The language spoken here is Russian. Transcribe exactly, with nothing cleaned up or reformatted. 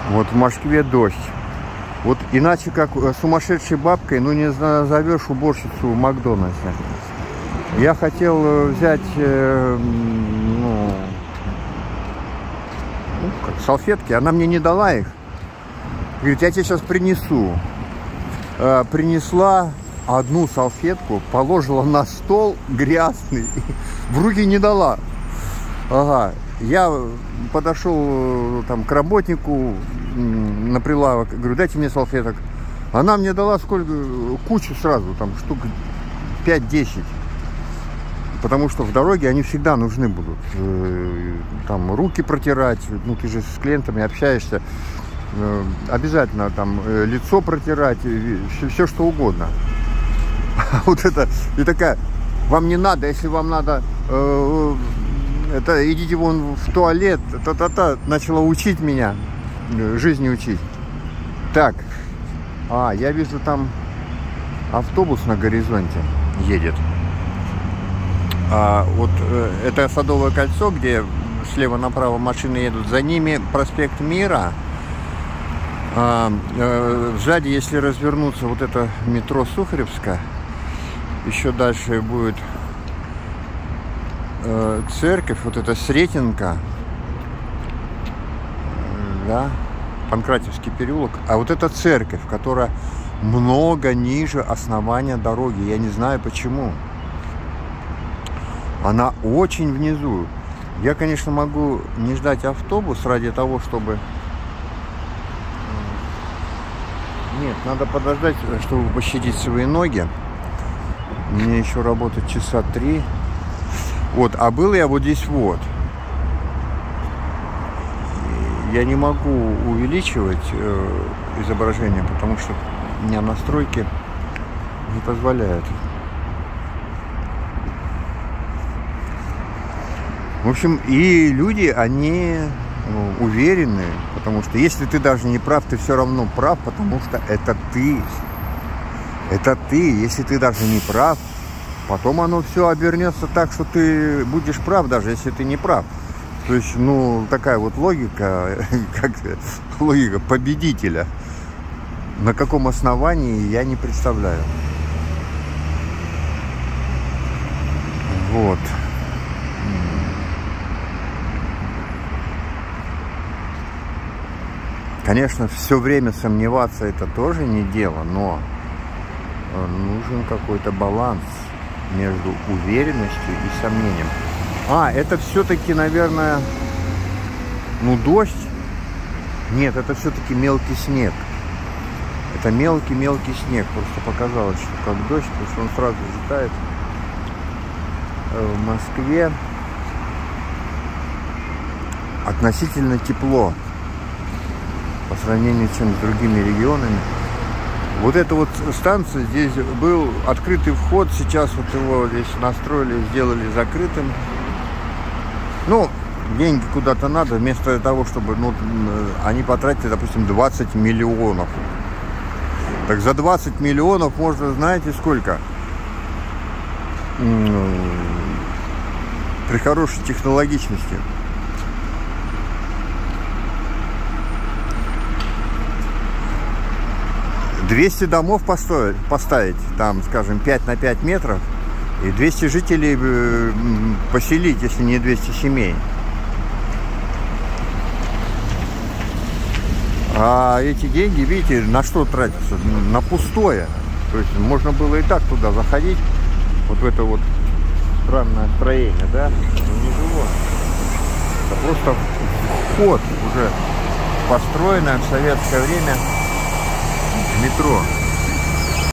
Вот в Москве дождь. Вот иначе как сумасшедшей бабкой, ну, не назовешь уборщицу в Макдональдсе. Я хотел взять, э, ну, ну, как салфетки, она мне не дала их. Говорит, я тебе сейчас принесу. Э, принесла одну салфетку, положила на стол грязный, в руки не дала. Ага. Я подошел там к работнику на прилавок, говорю, дайте мне салфеток. Она мне дала сколько, кучу сразу, там штук пять-десять. Потому что в дороге они всегда нужны будут. Там руки протирать, ну ты же с клиентами общаешься. Обязательно там лицо протирать, все, все что угодно. Вот это, и такая, вам не надо, если вам надо... Это идите вон в туалет, та-та-та, начала учить меня, жизни учить. Так, а, я вижу там автобус на горизонте едет. А, вот э, это Садовое кольцо, где слева направо машины едут, за ними проспект Мира. А, э, сзади, если развернуться, вот это метро Сухаревская, еще дальше будет... церковь, вот эта Сретенка, да, Панкратевский переулок, а вот эта церковь, которая много ниже основания дороги, я не знаю почему, она очень внизу. Я, конечно, могу не ждать автобус ради того, чтобы... Нет, надо подождать, чтобы пощадить свои ноги. Мне еще работать часа три. Вот, а был я вот здесь вот. Я не могу увеличивать э, изображение, потому что у меня настройки не позволяют. В общем, и люди, они ну, уверены, потому что если ты даже не прав, ты все равно прав, потому что это ты. Это ты. Если ты даже не прав, потом оно все обернется так, что ты будешь прав, даже если ты не прав. То есть, ну, такая вот логика, как логика победителя. На каком основании, я не представляю. Вот. Конечно, все время сомневаться это тоже не дело, но нужен какой-то баланс между уверенностью и сомнением. А, это все-таки, наверное, ну, дождь? Нет, это все-таки мелкий снег. Это мелкий-мелкий снег. Просто показалось, что как дождь, потому что он сразу взлетает. В Москве относительно тепло по сравнению с другими регионами. Вот эта вот станция, здесь был открытый вход, сейчас вот его здесь настроили, сделали закрытым. Ну, деньги куда-то надо, вместо того, чтобы, ну, они потратили, допустим, двадцать миллионов. Так за двадцать миллионов можно, знаете, сколько? При хорошей технологичности. двести домов построить, поставить, там, скажем, пять на пять метров, и двести жителей поселить, если не двести семей. А эти деньги, видите, на что тратятся? На пустое. То есть можно было и так туда заходить, вот в это вот странное строение, да? Но не живо. Это просто вход, уже построенное в советское время метро.